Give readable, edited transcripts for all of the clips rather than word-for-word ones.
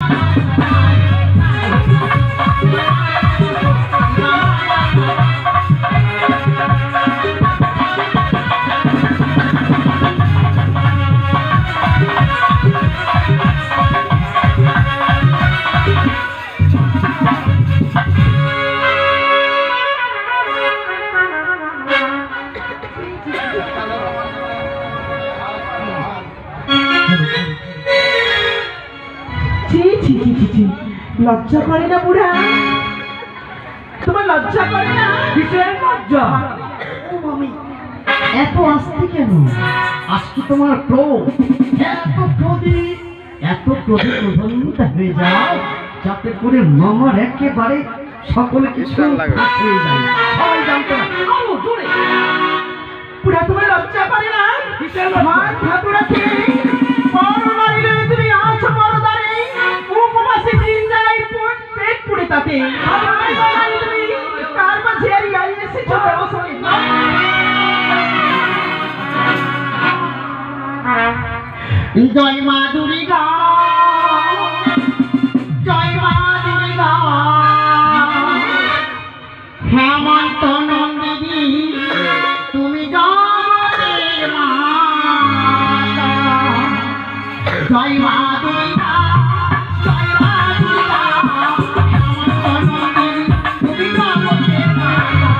লজ্জা করে না বুড়া? তোমার লজ্জা করে না? কিসের লজ্জা? ও মামি, এত আস্তে কেন? আজকে তোমার ক্রোধ, এত ক্রোধে প্রধান্বিত হয়ে যায় যাতে করে মামার একেবারে সকলে কিছু ফাঁস হয়ে যায়। সবাই জানতে না। আরো জোরে। বুড়া তোমার লজ্জা করে না? কিসের লজ্জা? ঠাকুর আছে বড় নারীরে তুমি আছো পরদারে, উপবাসে দিন যায় পেট পুড়ে তাতে। তুমি কার মাঝে আর আই এসেছো ব্যবসায়ী? জয় মা দুর্গা, জয় মা দুর্গা, হেমন্ত নন্দিনী তুমি জগতের মাতা। জয় মা দুর্গা, জয় মা দুর্গা, হেমন্ত নন্দিনী তুমি জগতের মাতা।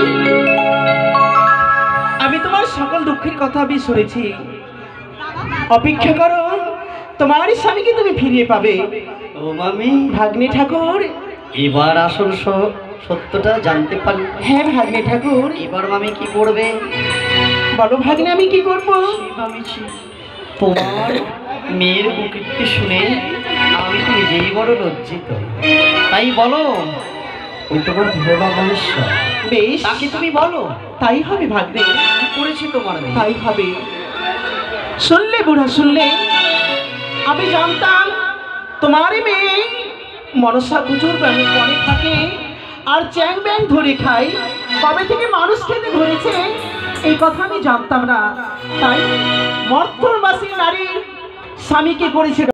আমি তোমার সকল দুঃখের কথা আমি শুনেছি। অপেক্ষা করো, তোমার স্বামীকে তুমি ফিরিয়ে পাবে। ও মামি, ভাগ্নে ঠাকুর। এবার আসল সত্যটা জানতে পারি। হ্যাঁ ভাগ্নে ঠাকুর। এবার মামি কি করবে? বলো ভাগ্নে, আমি কি করবো? তোমার মেয়ের কুকীর্তি শুনে আমি তো নিজেই বড় লজ্জিত। তাই বলো, ওই তোমার ভোলা মহেশ্বর, বেশ, তাকে তুমি বলো। তাই হবে ভাগ্নে, কি করেছে তোমার মেয়ে? তাই হবে। শুনলে বুড়া, শুনলে? আমি জানতাম তোমার মেয়ে মনসা প্রচুর বনে থাকে আর চ্যাং ব্যাং ধরে খায়। কবে থেকে মানুষ খেতে ধরেছে এই কথা আমি জানতাম না। তাই মর্তর মাসি নারী স্বামীকে করেছে